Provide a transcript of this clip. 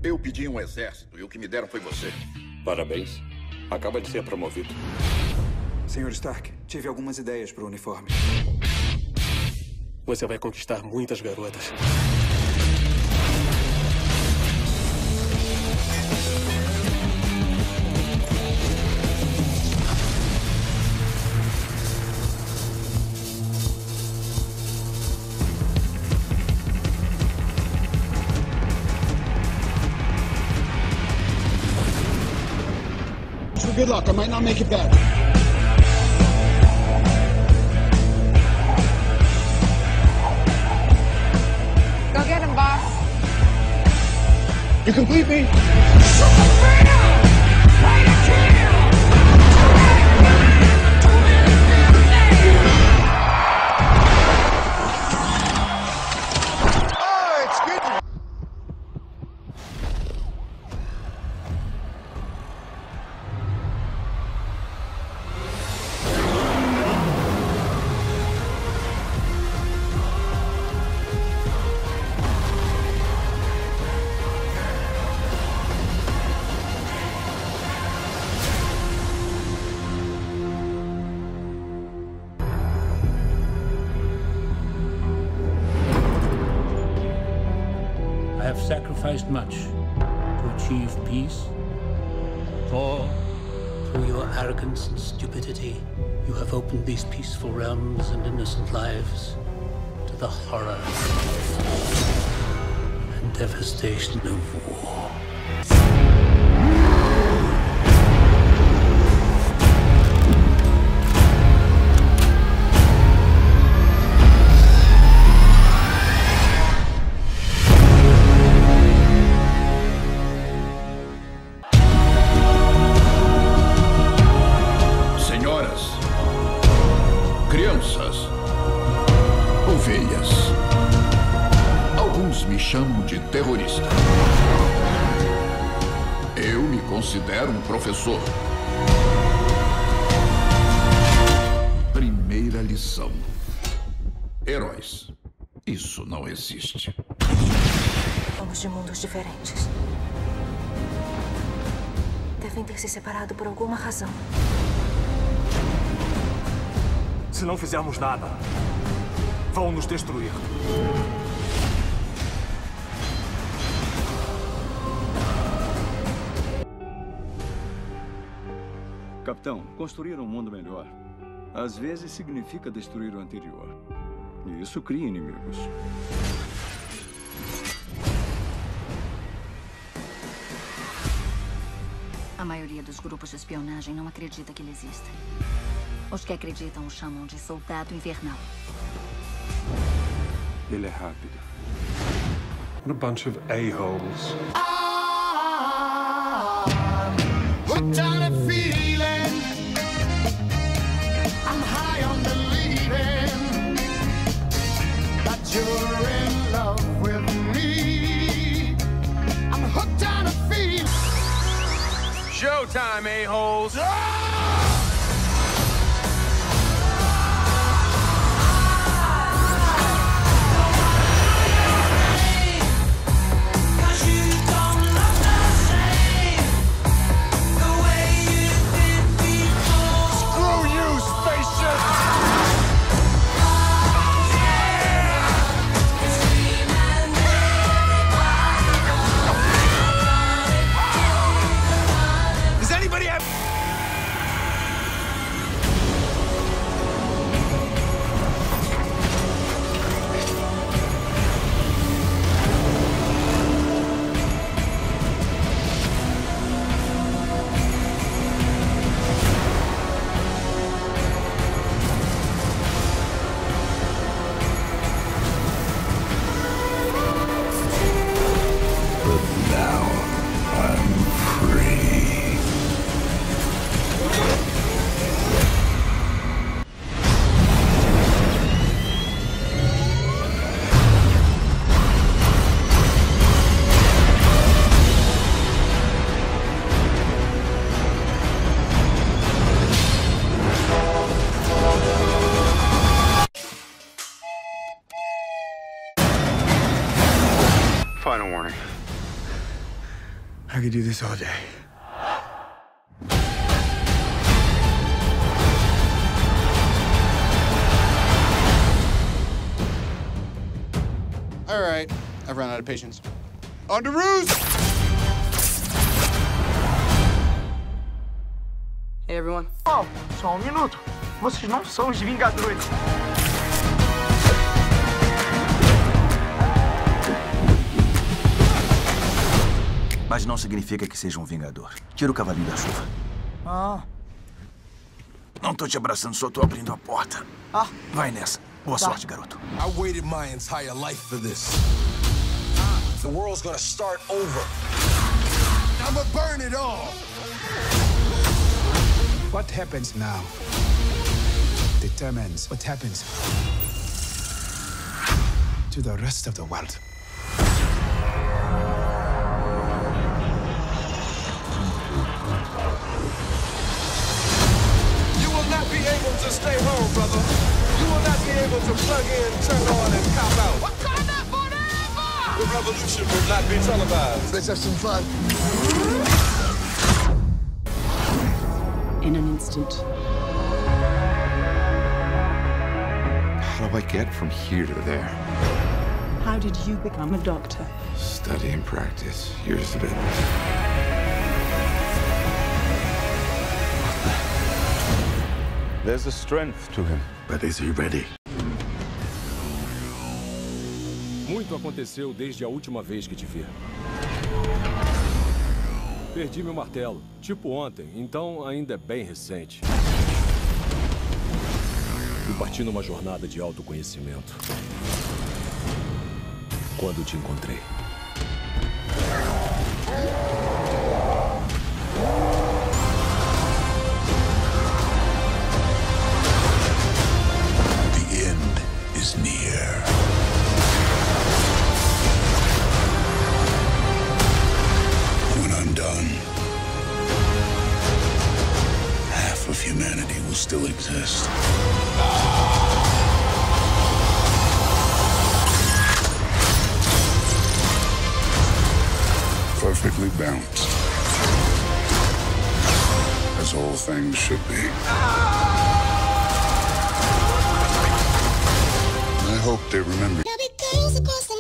Eu pedi um exército e o que me deram foi você. Parabéns. Acaba de ser promovido. Senhor Stark, tive algumas ideias para o uniforme. Você vai conquistar muitas garotas. Good luck, I might not make it back. Go get him, boss. You complete me? I have sacrificed much to achieve peace. For, through your arrogance and stupidity, you have opened these peaceful realms and innocent lives to the horror and devastation of war. Crianças, ovelhas. Alguns me chamam de terrorista. Eu me considero um professor. Primeira lição: heróis. Isso não existe. Somos de mundos diferentes. Devem ter se separado por alguma razão. Se não fizermos nada, vão nos destruir. Capitão, construir um mundo melhor às vezes significa destruir o anterior. E isso cria inimigos. A maioria dos grupos de espionagem não acredita que ele exista. Os que acreditam o chamam de soldado invernal. Ele é rápido. What a bunch of a-holes. Hooked on a feeling. I'm high on believing that you're in love with me. I'm hooked on a feeling. Showtime, a-holes. Final warning. I could do this all day. All right, I've run out of patience. On to Ruse! Hey, everyone. Oh, só minuto. Vocês não são os Vingadores. Mas não significa que seja um Vingador. Tira o cavalinho da chuva. Ah. Não tô te abraçando, só tô abrindo a porta. Ah. Vai nessa. Boa sorte, garoto. I waited my entire life for this. The world's gonna start over. I'ma burn it all. What happens now determines what happens to the rest of the world. You will not be able to stay home, brother. You will not be able to plug in, turn on, and cop out. Wakanda forever! The revolution will not be televised. Let's have some fun. In an instant. How do I get from here to there? How did you become a doctor? Study and practice. Years of it. There's a strength to him. But is he ready? Muito aconteceu desde a última vez que te vi. Perdi meu martelo, tipo ontem, então ainda é bem recente. E parti numa jornada de autoconhecimento. Quando te encontrei. The end is near. When I'm done, half of humanity will still exist. Perfectly balanced, as all things should be. I hope they remember.